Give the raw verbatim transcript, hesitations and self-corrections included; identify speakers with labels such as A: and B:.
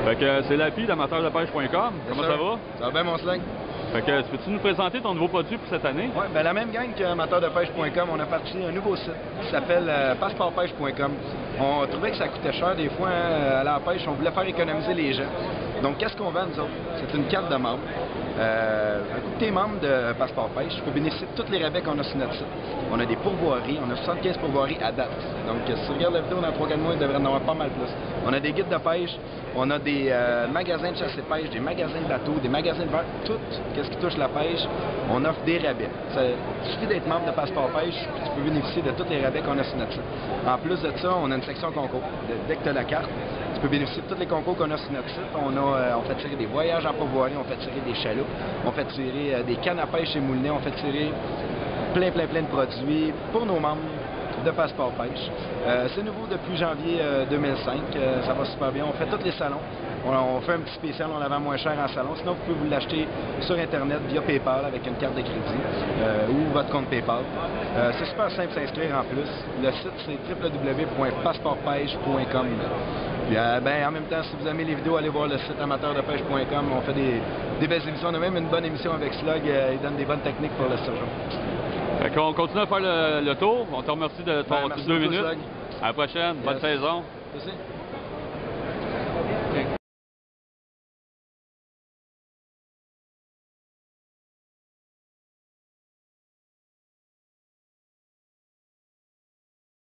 A: Fait que c'est Lapi d'amateur de pêche point com. Comment
B: sûr.
A: ça va?
B: Ça va bien, mon slag?
A: Fait que peux-tu nous présenter ton nouveau produit pour cette année?
B: Oui, ben la même gang que amateur de pêche point com, on a parti un nouveau site qui s'appelle euh, passeport pêche point com. On trouvait que ça coûtait cher des fois hein, à la pêche, on voulait faire économiser les gens. Donc qu'est-ce qu'on vend nous autres? C'est une carte de membre. Euh, écoute, t'es membre de Passeport Pêche, tu peux bénéficier de tous les rabais qu'on a sur notre site. On a des pourvoiries, on a soixante-quinze pourvoiries à date. Donc si tu regardes la vidéo dans trois quatre mois, il devrait en avoir pas mal plus. On a des guides de pêche, on a des euh, magasins de chasse et pêche, des magasins de bateaux, des magasins de verre, tout ce qui touche la pêche, on offre des rabais. Ça, il suffit d'être membre de Passeport Pêche, tu peux bénéficier de tous les rabais qu'on a sur notre site. En plus de ça, on a une section concours. Dès que tu as la carte, tu peux bénéficier de tous les concours qu'on a sur notre site. On, a, euh, on fait tirer des voyages en pourvoirie, on fait tirer des chaloupes, on fait tirer euh, des cannes à pêche chez Moulinet, on fait tirer plein, plein, plein de produits pour nos membres de Passeport Pêche. Euh, c'est nouveau depuis janvier euh, deux mille cinq, euh, ça va super bien. On fait tous les salons. On, on fait un petit spécial, on la vend moins cher en salon. Sinon, vous pouvez vous l'acheter sur Internet via PayPal avec une carte de crédit euh, ou votre compte PayPal. Euh, c'est super simple de s'inscrire en plus. Le site, c'est w w w point passeport pêche point com. Puis, euh, ben, en même temps, si vous aimez les vidéos, allez voir le site amateur de pêche point com. On fait des, des belles émissions. On a même une bonne émission avec Slug. Euh, il donne des bonnes techniques pour le surgeon.
A: Fait qu'on continue à faire le, le tour. On te remercie de ton
B: Ben, merci
A: deux
B: beaucoup,
A: minutes.
B: Slug.
A: À la prochaine.
B: Yes.
A: Bonne saison.
B: Merci.